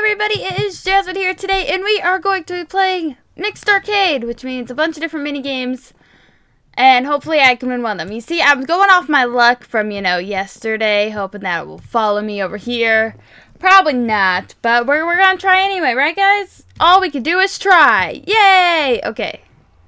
everybody, it is Jasmine here today, and we are going to be playing Nick's Arcade, which means a bunch of different mini games, and hopefully I can win one of them. You see, I'm going off my luck from, yesterday, hoping that it will follow me over here. Probably not, but we're going to try anyway, right guys? All we can do is try. Yay! Okay.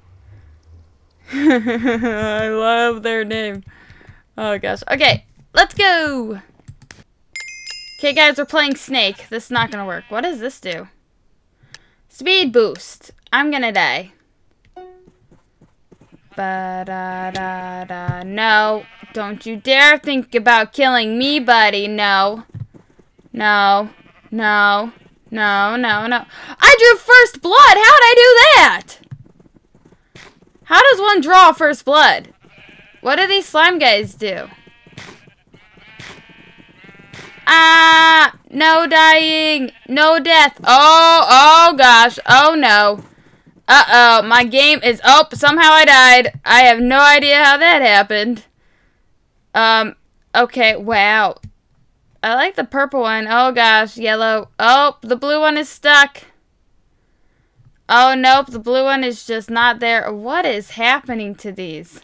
I love their name. Oh gosh. Okay, let's go! Okay guys, we're playing Snake. This is not gonna work. What does this do? Speed boost. I'm gonna die. Ba-da-da-da. No. Don't you dare think about killing me, buddy. No. No. No. No, no, no. I drew first blood! How'd I do that? How does one draw first blood? What do these slime guys do? Ah, no dying, no death. Oh gosh, oh no. Uh-oh, my game is, somehow I died. I have no idea how that happened. Okay, wow. I like the purple one. Oh gosh, yellow. Oh, the blue one is stuck. Oh, nope, the blue one is just not there. What is happening to these?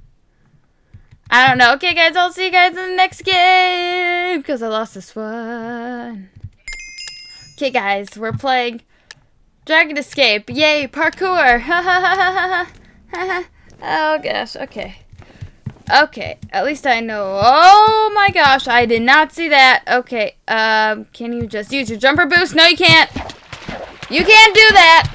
I don't know. Okay, guys, I'll see you guys in the next game because I lost this one. Okay, guys, we're playing Dragon Escape. Yay, parkour. Oh, gosh. Okay. Okay, at least I know. Oh, my gosh, I did not see that. Okay, can you just use your jumper boost? No, you can't. You can't do that.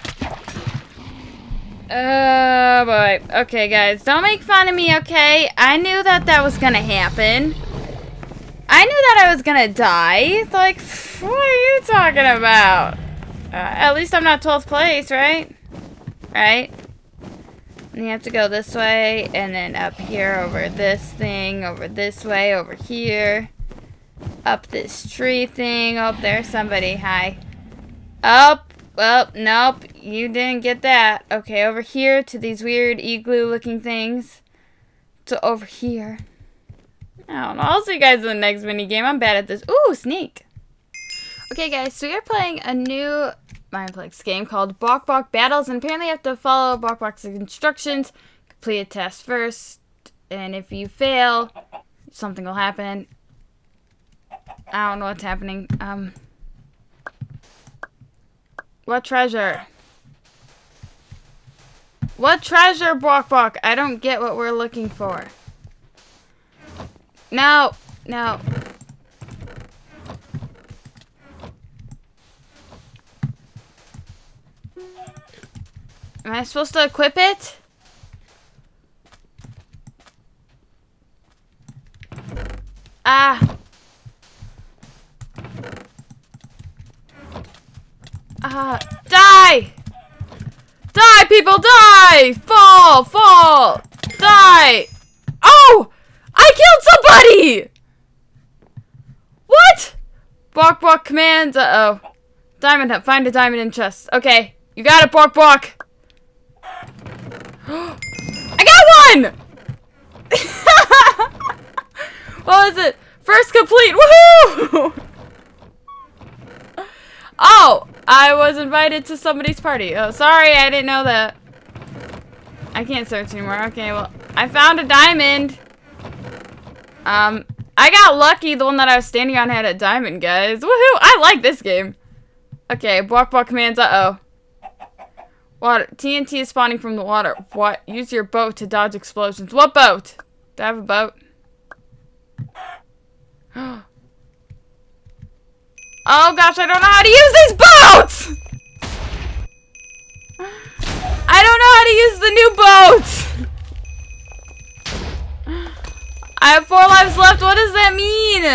Oh boy. Okay, guys, don't make fun of me, okay? I knew that that was gonna happen. I knew that I was gonna die. Like, what are you talking about? At least I'm not 12th place, right? Right? And you have to go this way, and then up here, over this thing, over this way, over here. Up this tree thing. Oh, there's somebody. Hi. Up. Well, nope, you didn't get that. Okay, over here to these weird igloo-looking things. To over here. I don't know. I'll see you guys in the next minigame. I'm bad at this. Ooh, sneak. Okay, guys, so we are playing a new Mineplex game called Bok Bok Battles, and apparently you have to follow Bok Bok's instructions, complete a test first, and if you fail, something will happen. I don't know what's happening. What treasure? What treasure, Bok Bok? I don't get what we're looking for. No, no. Am I supposed to equip it? Ah. Die! Die, people, die! Fall, fall, die! Oh! I killed somebody! What? Bok Bok commands, uh-oh. Diamond hunt, find a diamond in chest. Okay, you got it, Bok Bok. I got one! What was it? First complete, woohoo! Oh! I was invited to somebody's party. Oh, sorry, I didn't know that. I can't search anymore. Okay, well, I found a diamond. I got lucky. The one that I was standing on had a diamond, guys. Woohoo! I like this game. Okay, Bok Bok commands. Uh-oh. Water. TNT is spawning from the water. What? Use your boat to dodge explosions. What boat? Do I have a boat? Oh gosh, I don't know how to use these boats! I don't know how to use the new boats! I have 4 lives left, what does that mean?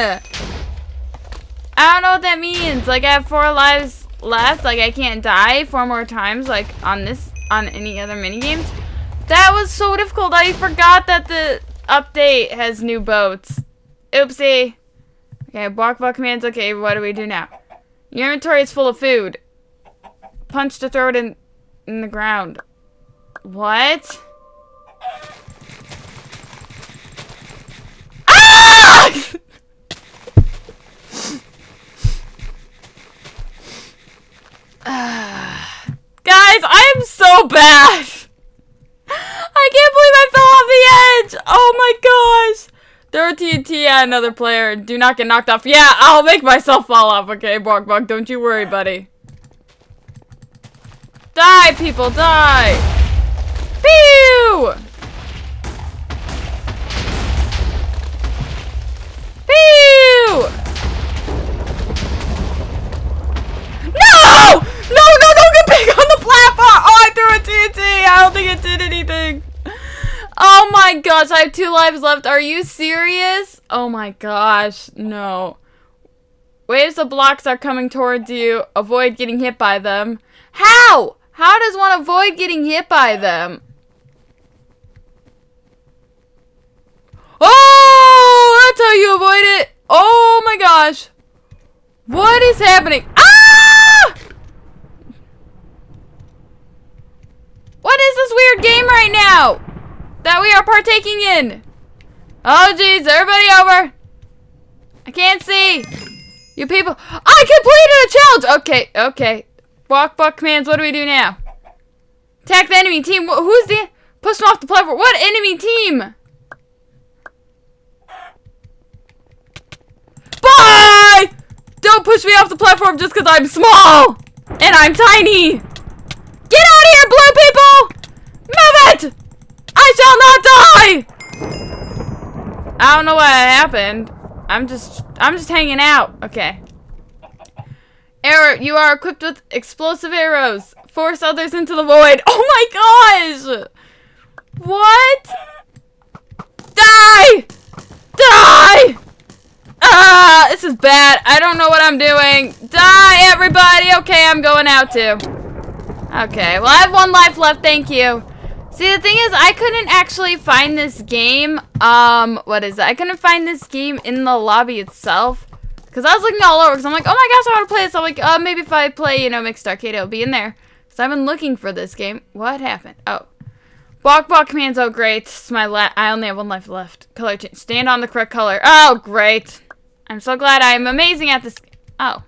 I don't know what that means. Like, I have 4 lives left, like I can't die 4 more times, like on any other minigames. That was so difficult, I forgot that the update has new boats. Oopsie. Okay, Bok Bok commands. Okay, what do we do now? Your inventory is full of food. Punch to throw it in the ground. What? Ah! Guys, I am so bad. I can't believe I fell off the edge. Oh my gosh. Throw TNT at another player. Do not get knocked off. Yeah, I'll make myself fall off. Okay, Bog Bog, don't you worry, buddy. Die, people, die. Pew! Pew! No! No, don't get back on the platform! Oh, I threw a TNT! I don't think it did anything. Oh my gosh, I have 2 lives left. Are you serious? Oh my gosh, no. Waves of blocks are coming towards you. Avoid getting hit by them. How? How does one avoid getting hit by them? Oh, that's how you avoid it. Oh my gosh. What is happening? Ah! What is this weird game right now that we are partaking in? Oh jeez, everybody over. I can't see. You people. I completed a challenge. Okay. Walk commands, what do we do now? Attack the enemy team. Who's the... Push them off the platform. What enemy team? Bye! Don't push me off the platform just because I'm small. And I'm tiny. Get out of here, blue people! Move it! I shall not die! I don't know what happened. I'm just hanging out. Okay. Arrow, you are equipped with explosive arrows. Force others into the void. Oh my gosh! What? Die! Die! Ah, this is bad. I don't know what I'm doing. Die, everybody! Okay, I'm going out too. Okay, well I have 1 life left, thank you. See, the thing is, I couldn't actually find this game, what is it? I couldn't find this game in the lobby itself. Because I was looking all over, because I'm like, oh my gosh, I want to play this. I'm like, maybe if I play, you know, Mixed Arcade, it'll be in there. So I've been looking for this game. What happened? Oh. Balk commands, oh great. It's my I only have 1 life left. Color change. Stand on the correct color. Oh, great. I'm so glad I am amazing at this. Oh.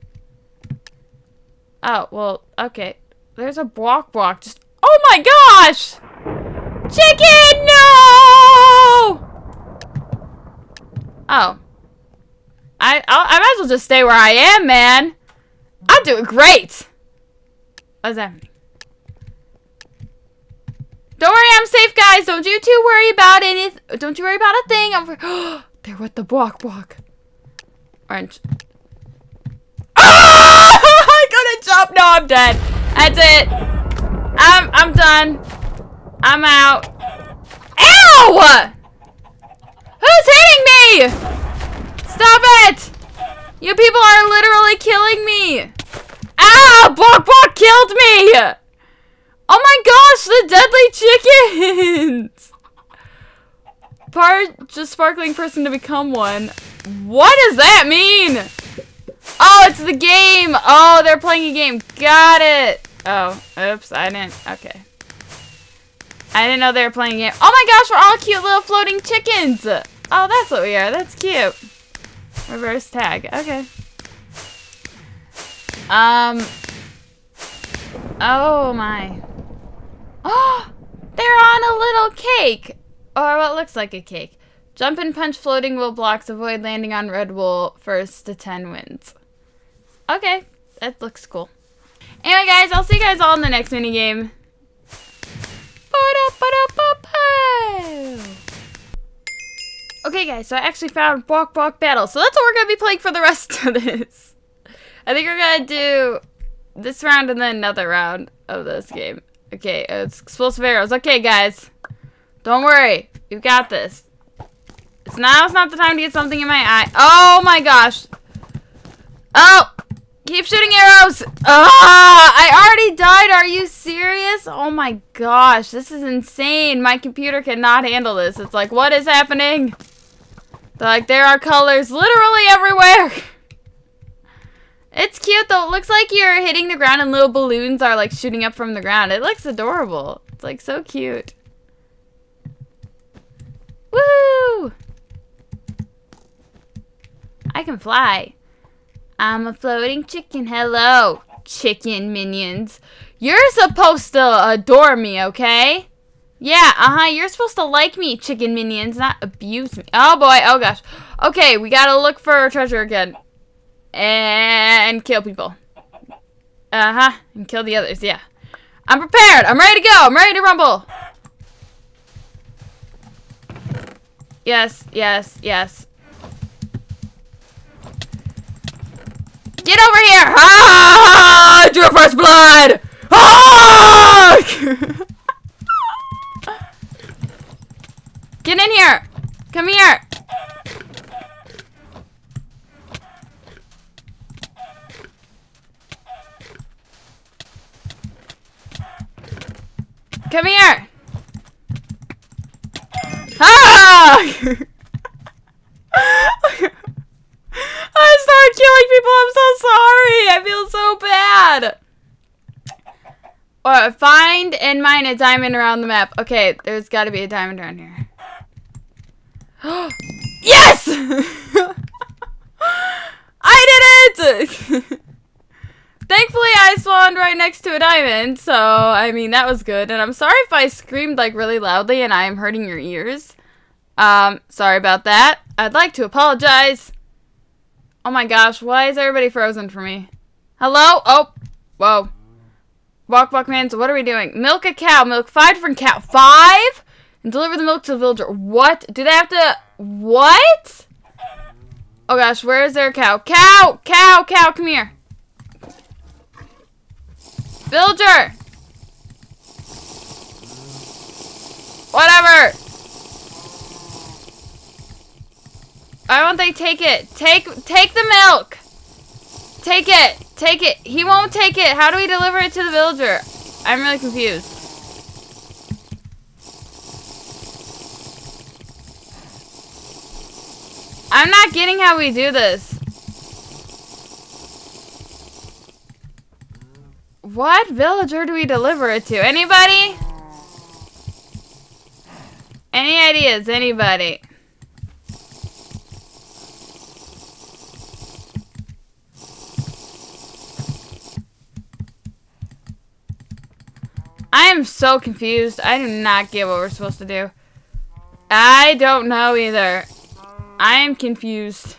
Oh, well, okay. There's a Balk. Just, oh my gosh! Chicken, no! Oh. I might as well just stay where I am, man. I'm doing great. What is that? Don't worry, I'm safe, guys. Don't you two worry about anything. Don't you worry about a thing. They're with the Balk. Orange. Ah! I couldn't jump. No, I'm dead. That's it. I'm done. I'm out. Ow! Who's hitting me? Stop it! You people are literally killing me. Ah! Balk killed me. Oh my gosh, the deadly chickens! Just sparkling person to become one. What does that mean? Oh, it's the game! Oh, they're playing a game. Got it! Oh, oops, I didn't. Okay. I didn't know they were playing a game. Oh my gosh, we're all cute little floating chickens! Oh, that's what we are. That's cute. Reverse tag. Okay. Oh my. Oh, they're on a little cake. Or what looks like a cake. Jump and punch floating wool blocks. Avoid landing on red wool. First to 10 wins. Okay, that looks cool. Anyway, guys, I'll see you guys all in the next minigame. Okay, guys, so I actually found Balk Battle. So that's what we're going to be playing for the rest of this. I think we're going to do this round and then another round of this game. Okay, it's explosive arrows. Okay, guys. Don't worry. You've got this. Now's not the time to get something in my eye. Oh, my gosh. Oh! Keep shooting arrows! Ah! I already died. Are you serious? Oh, my gosh. This is insane. My computer cannot handle this. It's like, what is happening? They're like, there are colors literally everywhere. It's cute, though. It looks like you're hitting the ground and little balloons are, like, shooting up from the ground. It looks adorable. It's, like, so cute. Woo! I can fly. I'm a floating chicken. Hello. chicken minions. You're supposed to adore me, okay? Yeah, you're supposed to like me, chicken minions, not abuse me. Oh, boy. Oh, gosh. Okay, we gotta look for treasure again. And kill people. And kill the others, yeah. I'm prepared. I'm ready to go. I'm ready to rumble. Yes, yes, yes. Get over here! Ah! Drew first blood! Ah! Get in here! Come here! Come here! Ah! I started killing people. I'm so sorry. I feel so bad. Find and mine a diamond around the map. Okay, there's got to be a diamond around here. Yes! I did it! Thankfully, I spawned right next to a diamond, so, I mean, that was good. And I'm sorry if I screamed, like, really loudly and I am hurting your ears. Sorry about that. I'd like to apologize. Oh my gosh, why is everybody frozen for me? Hello? Oh, whoa. Walk, man, so what are we doing? Milk a cow. Milk 5 different cow. 5? And deliver the milk to the villager. What? Do they have to... What? Oh gosh, where is their cow? Cow! Cow! Cow, come here. Villager! Whatever! Why won't they take it? Take the milk! Take it! Take it! He won't take it! How do we deliver it to the villager? I'm really confused. I'm not getting how we do this. What villager do we deliver it to? Anybody? Any ideas? Anybody? I am so confused. I do not get what we're supposed to do. I don't know either. I am confused.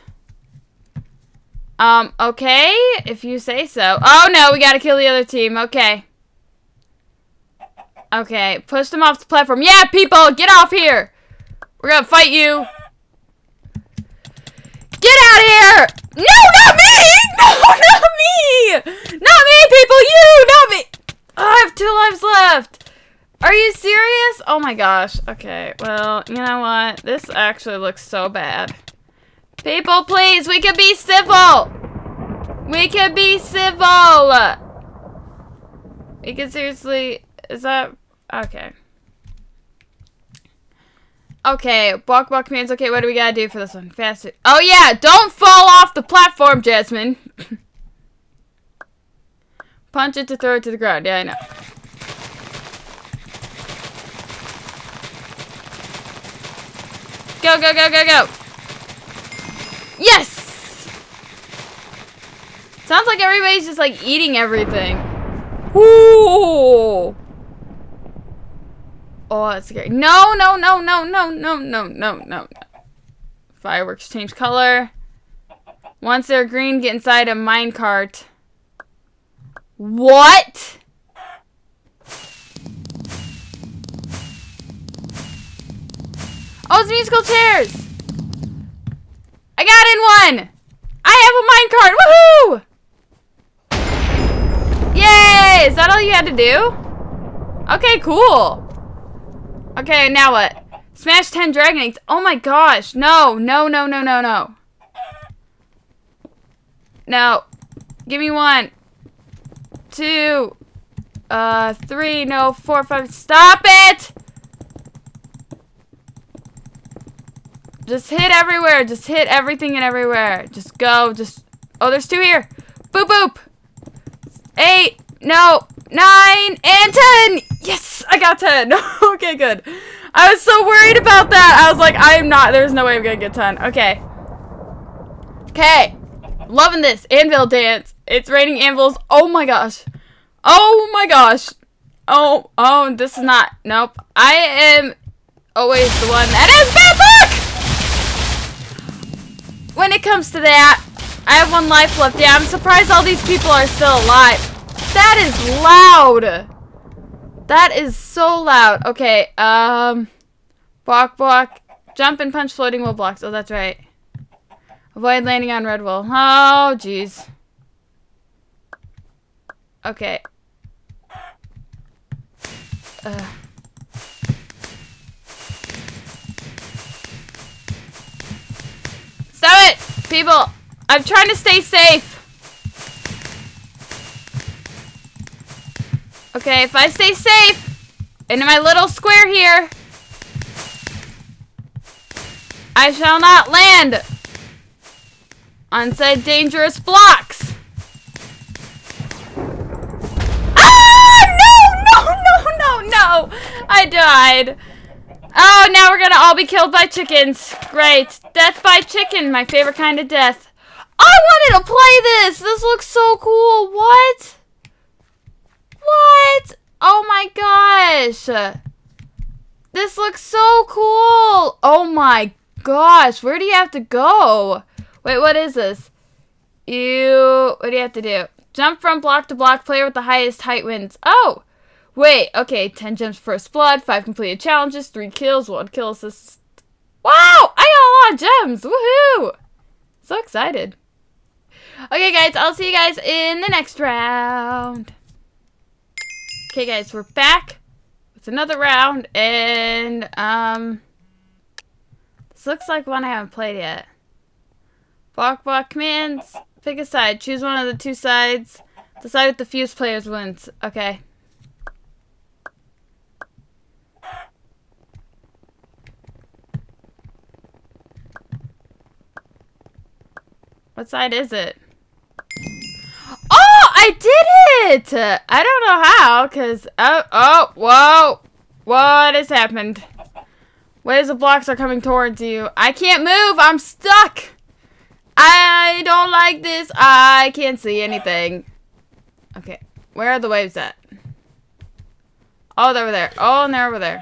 Okay, if you say so. Oh no, we gotta kill the other team. Okay. Okay, push them off the platform. Yeah, people, get off here. We're gonna fight you. Get out of here! No, not me! No, not me! Not me, people, you, not me! Oh, I have 2 lives left. Are you serious? Oh my gosh. Okay, well, you know what? This actually looks so bad. People, please, we could be civil. We could be civil. We could seriously, is that, okay. Okay, walk commands. Okay, what do we gotta do for this one? Fast. Oh yeah, don't fall off the platform, Jasmine. Punch it to throw it to the ground. Yeah, I know. Go, go, go, go, go. Yes! Sounds like everybody's just like eating everything. Ooh! Oh, that's scary. No, no, no, no, no, no, no, no, no. Fireworks change color. Once they're green, get inside a minecart. What? Oh, it's musical chairs. I got in one. I have a minecart. Woohoo! Yay! Is that all you had to do? Okay, cool. Okay, now what? Smash 10 dragon eggs. Oh my gosh. No, no, no, no, no, no. No. Give me 1, 2, 3, no, 4, 5. Stop it! Just hit everywhere. Just hit everything and everywhere. Just go. Just. Oh, there's 2 here. Boop, boop. 8. No. 9 and 10. Yes, I got 10. Okay, good. I was so worried about that. I was like, I am not. There's no way I'm gonna get 10. Okay. Okay. Loving this. Anvil dance. It's raining anvils. Oh my gosh. Oh my gosh. Oh, this is not. Nope. I am always the one that has bad luck! When it comes to that, I have 1 life left. Yeah, I'm surprised all these people are still alive. That is loud. That is so loud. Okay, block. Jump and punch floating wool blocks. Oh, that's right. Avoid landing on red wool. Oh, jeez. Okay. Stop it! People, I'm trying to stay safe. Okay, if I stay safe in my little square here, I shall not land on said dangerous blocks. No! I died. Oh, now we're gonna all be killed by chickens. Great. Death by chicken, my favorite kind of death. I wanted to play this. This looks so cool. What? What? Oh my gosh. This looks so cool. Oh my gosh. Where do you have to go? Wait, what is this? What do you have to do? Jump from block to block. Player with the highest height wins. Oh. Wait, okay, 10 jumps first blood, 5 completed challenges, 3 kills, 1 kill assist. Wow! I got a lot of gems! Woohoo! So excited. Okay, guys, I'll see you guys in the next round. Okay, guys, we're back with another round, and, this looks like one I haven't played yet. Block commands, pick a side, choose one of the 2 sides, the side with the fewest players wins. Okay. What side is it? Oh, I did it! I don't know how, because... whoa. What has happened? What is the blocks are coming towards you? I can't move! I'm stuck! I don't like this. I can't see anything. Okay, where are the waves at? Oh, they're over there. Oh, and they're over there.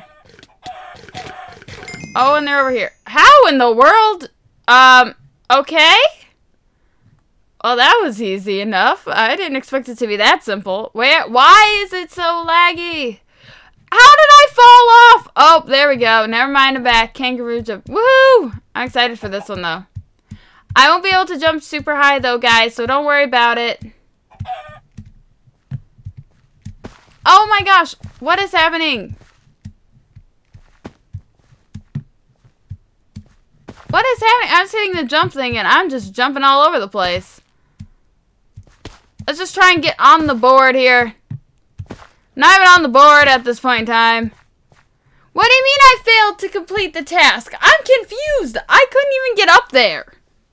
Oh, and they're over here. How in the world? Okay? Well, that was easy enough. I didn't expect it to be that simple. Why is it so laggy? How did I fall off? Oh, there we go. Never mind, I'm back. Kangaroo jump. Woohoo! I'm excited for this one, though. I won't be able to jump super high, though, guys, so don't worry about it. Oh, my gosh. What is happening? What is happening? I'm just hitting the jump thing, and I'm just jumping all over the place. Let's just try and get on the board here. Not even on the board at this point in time. What do you mean I failed to complete the task? I'm confused. I couldn't even get up there.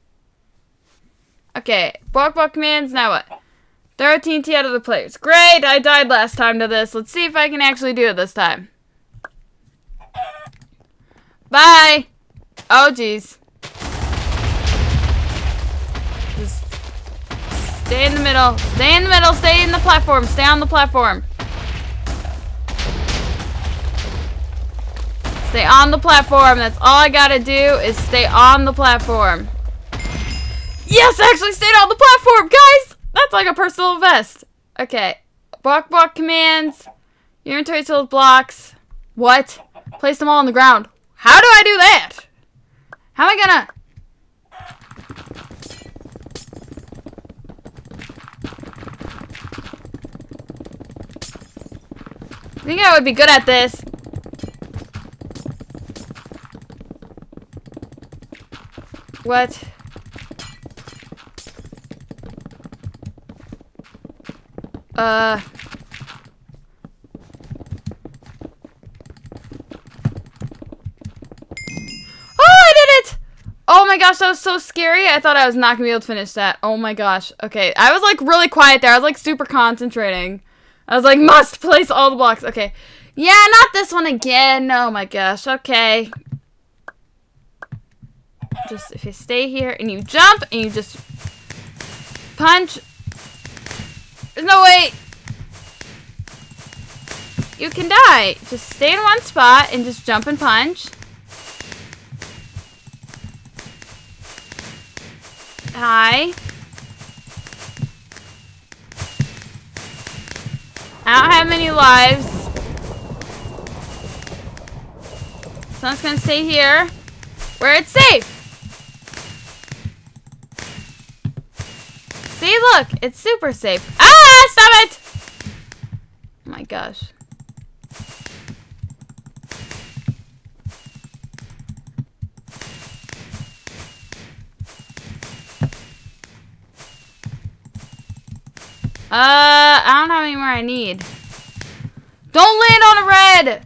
Okay, block commands, now what? Throw TNT out of the players. Great, I died last time to this. Let's see if I can actually do it this time. Bye. Oh, jeez. Just stay in the middle. Stay in the middle. Stay in the platform. Stay on the platform. Stay on the platform. That's all I gotta do is stay on the platform. Yes, I actually stayed on the platform, guys! That's like a personal best. Okay. Block commands. Your inventory filled with blocks. What? Place them all on the ground. How do I do that? How am I gonna... I think I would be good at this. What? Oh, I did it! Oh my gosh, that was so scary. I thought I was not gonna be able to finish that. Oh my gosh. Okay, I was like really quiet there. I was like super concentrating. I was like, must place all the blocks. Okay. Yeah, not this one again. Oh my gosh. Okay. Just if you stay here and you jump and you just punch There's no way you can die. Just stay in one spot and just jump and punch. Hi. I don't have many lives. So I'm just gonna stay here where it's safe. See, look, it's super safe. Ah, stop it! Oh my gosh. I don't have any more I need. Don't land on a red!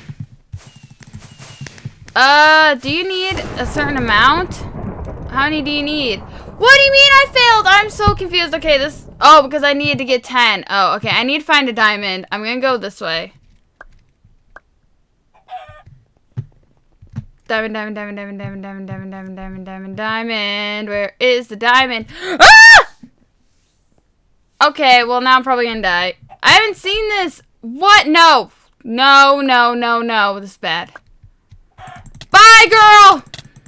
Do you need a certain amount? How many do you need? What do you mean I failed? I'm so confused. Okay, oh, because I needed to get 10. Oh, okay, I need to find a diamond. I'm gonna go this way. Diamond, diamond, diamond, diamond, diamond, diamond, diamond, diamond, diamond, diamond, diamond. Where is the diamond? Ah! Okay, well, now I'm probably gonna die. I haven't seen this. What? No. No, no, no, no. This is bad. Bye, girl!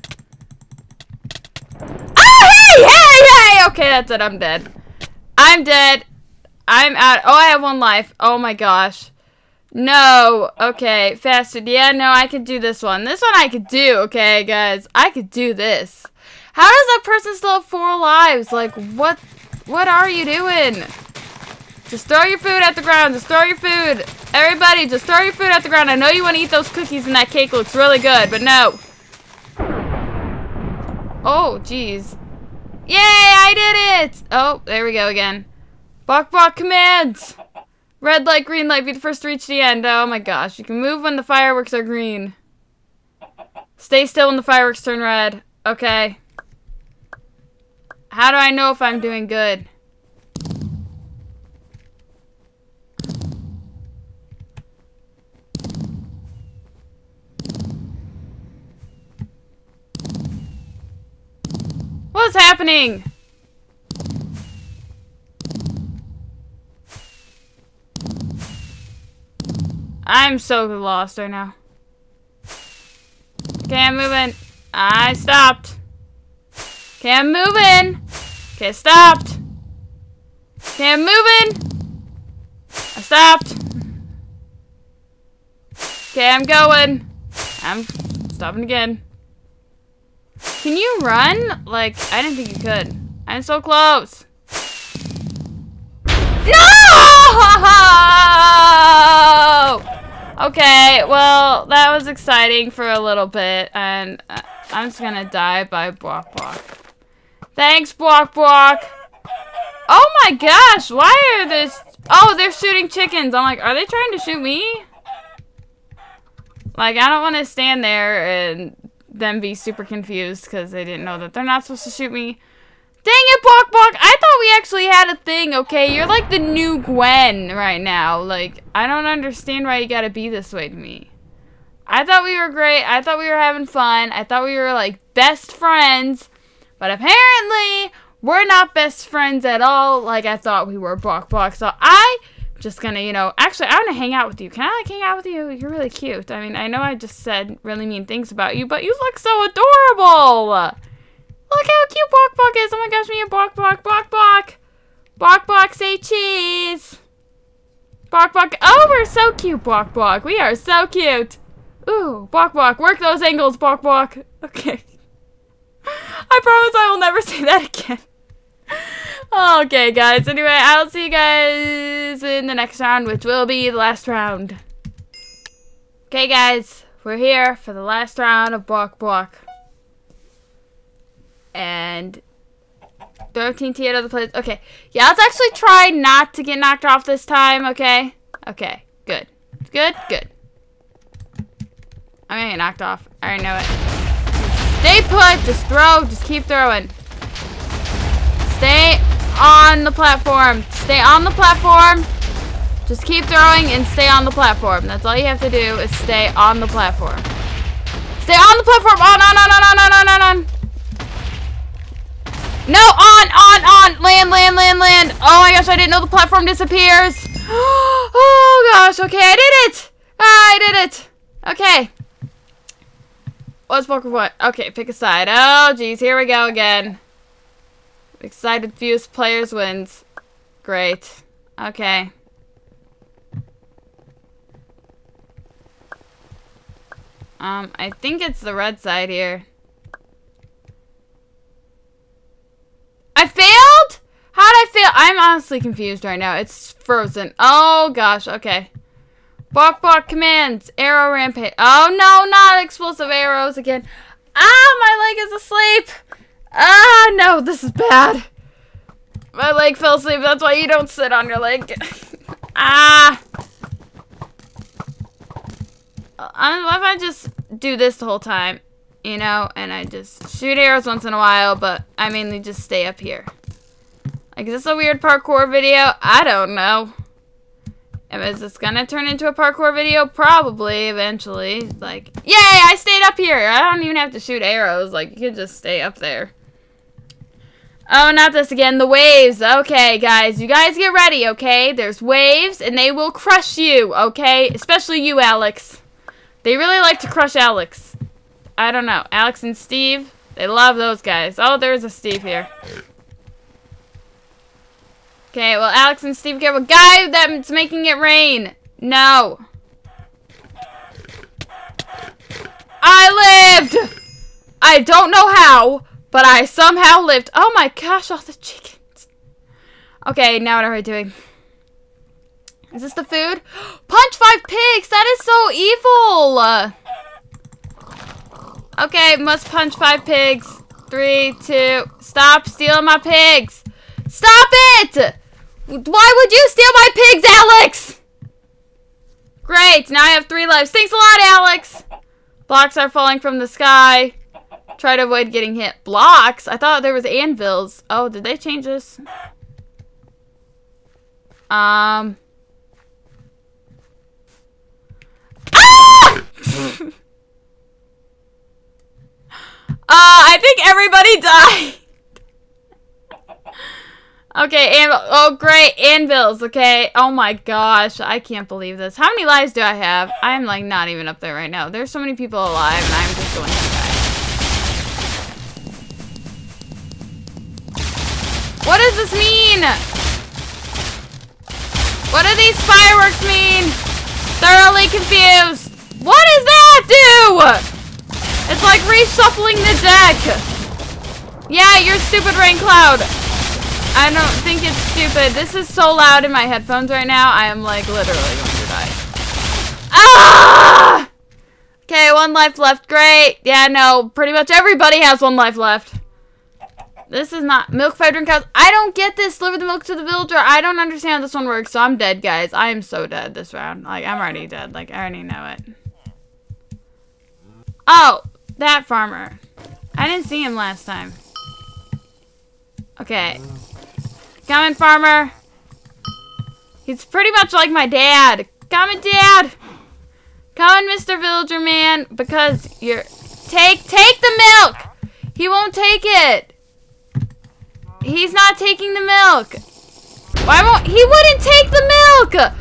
Oh, hey, hey, hey! Okay, that's it. I'm dead. I'm dead. I'm out. Oh, I have 1 life. Oh, my gosh. No. Okay, fasted. Yeah, no, I could do this one. This one I could do, okay, guys? I could do this. How does that person still have 4 lives? Like, what are you doing? Just throw your food at the ground. Just throw your food. Everybody, just throw your food at the ground. I know you want to eat those cookies and that cake looks really good, but no. Oh, jeez. Yay, I did it! Oh, there we go again. Bok Bok commands. Red light, green light, be the first to reach the end. Oh my gosh, you can move when the fireworks are green. Stay still when the fireworks turn red. Okay. How do I know if I'm doing good? What's happening? I'm so lost right now. Okay, I'm moving. I stopped. Okay, I'm moving. Okay, stopped. Okay, I'm moving. I stopped. Okay, I'm going. I'm stopping again. Can you run? Like, I didn't think you could. I'm so close. No! Okay, well, that was exciting for a little bit, and I'm just gonna die by Bok Bok. Thanks, Bok Bok. Oh my gosh, why are this? Oh, they're shooting chickens. I'm like, are they trying to shoot me? Like, I don't want to stand there and then be super confused because they didn't know that they're not supposed to shoot me. Dang it, Bok Bok! I thought we actually had a thing, okay? You're like the new Gwen right now. Like, I don't understand why you gotta be this way to me. I thought we were great. I thought we were having fun. I thought we were, like, best friends. But apparently, we're not best friends at all like I thought we were, Bok Bok. So I'm just gonna, you know, actually, I wanna hang out with you. Can I, like, hang out with you? You're really cute. I mean, I know I just said really mean things about you, but you look so adorable! Look how cute Bok Bok is. Oh my gosh, me and Bok Bok. Bok Bok. Bok Bok, say cheese. Bok Bok. Oh, we're so cute, Bok Bok. We are so cute. Ooh, Bok Bok. Work those angles, Bok Bok. Okay. I promise I will never say that again. Okay, guys. Anyway, I'll see you guys in the next round, which will be the last round. Okay, guys. We're here for the last round of Bok Bok. And 13 T at other places. Okay. Yeah, let's actually try not to get knocked off this time, okay? Okay. Good. Good? Good. I'm gonna get knocked off. I already know it. Stay put. Just throw. Just keep throwing. Stay on the platform. Stay on the platform. Just keep throwing and stay on the platform. That's all you have to do is stay on the platform. Stay on the platform. On, on, on, on, on, on, on, on. No, on! Land! Oh my gosh, I didn't know the platform disappears. Oh gosh, okay, I did it! I did it! Okay. What's Poker what? Okay, pick a side. Oh geez, here we go again. Excited fewest players wins. Great. Okay. I think it's the red side here. I failed? How'd I fail? I'm honestly confused right now. It's frozen. Oh gosh, okay. Bark commands. Arrow rampage. Oh no, not explosive arrows again. Ah, my leg is asleep. Ah, no, this is bad. My leg fell asleep. That's why you don't sit on your leg. Ah. What if I just do this the whole time, you know, and I just shoot arrows once in a while, but I mainly just stay up here. Like, is this a weird parkour video? I don't know. Is this gonna turn into a parkour video? Probably, eventually. Like, yay, I stayed up here. I don't even have to shoot arrows. Like, you can just stay up there. Oh, not this again. The waves. Okay, guys. You guys get ready, okay? There's waves, and they will crush you, okay? Especially you, Alex. They really like to crush Alex. I don't know. Alex and Steve, they love those guys. Oh, there's a Steve here. Okay, well, Alex and Steve get a guy that's making it rain. No. I lived! I don't know how, but I somehow lived. Oh my gosh, all the chickens. Okay, now what are we doing? Is this the food? Punch 5 pigs! That is so evil! Okay, must punch 5 pigs. 3, 2, stop stealing my pigs! Stop it! Why would you steal my pigs, Alex? Great, now I have 3 lives. Thanks a lot, Alex! Blocks are falling from the sky. Try to avoid getting hit. Blocks? I thought there was anvils. Oh, did they change this? I think everybody died. Okay, oh great, anvils, okay. Oh my gosh, I can't believe this. How many lives do I have? I'm like not even up there right now. There's so many people alive and I'm just going to die. What does this mean? What do these fireworks mean? Thoroughly confused. What does that do? It's like reshuffling the deck. Yeah, you're stupid rain cloud. I don't think it's stupid. This is so loud in my headphones right now. I am like literally going to die. Ah! Okay, 1 life left. Great. Yeah, no, pretty much everybody has 1 life left. This is not milk 5 drink cows. I don't get this. Deliver the milk to the villager. I don't understand how this one works, so I'm dead, guys. I am so dead this round. Like, I'm already dead. Like, I already know it. Oh, that farmer. I didn't see him last time. Okay. Coming, farmer. He's pretty much like my dad. Coming, Dad. Coming, Mr. Villager Man. Because you're... Take the milk. He won't take it. He's not taking the milk. Why won't... He wouldn't take the milk.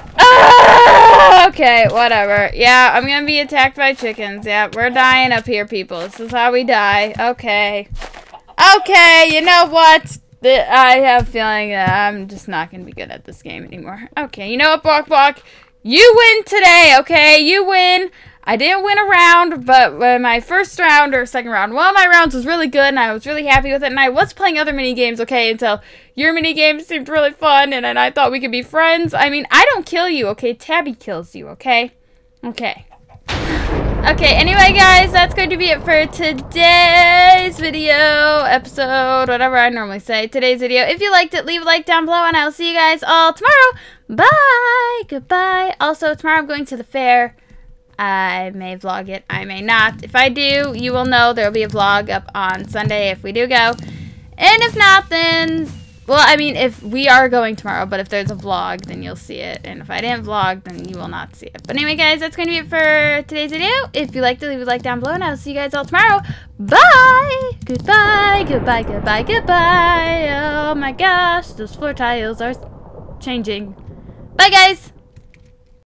Okay, whatever. Yeah, I'm gonna be attacked by chickens. Yeah, we're dying up here, people. This is how we die. Okay. Okay, you know what? I have a feeling that I'm just not going to be good at this game anymore. Okay, you know what, Bok? You win today, okay? You win. I didn't win a round, but my first round or second round, one of my rounds was really good, and I was really happy with it, and I was playing other mini-games, okay, until your mini-game seemed really fun, and then I thought we could be friends. I mean, I don't kill you, okay? Tabby kills you, okay? Okay. Okay, anyway, guys, that's going to be it for today's video, episode, whatever I normally say, today's video. If you liked it, leave a like down below, and I'll see you guys all tomorrow. Bye! Goodbye. Also, tomorrow I'm going to the fair. I may vlog it, I may not. If I do, you will know there will be a vlog up on Sunday if we do go. And if not, then Well, I mean, if we are going tomorrow, but if there's a vlog, then you'll see it. And if I didn't vlog, then you will not see it. But anyway, guys, that's going to be it for today's video. If you liked it, leave a like down below, and I'll see you guys all tomorrow. Bye! Goodbye, goodbye, goodbye, goodbye. Oh my gosh, those floor tiles are changing. Bye, guys!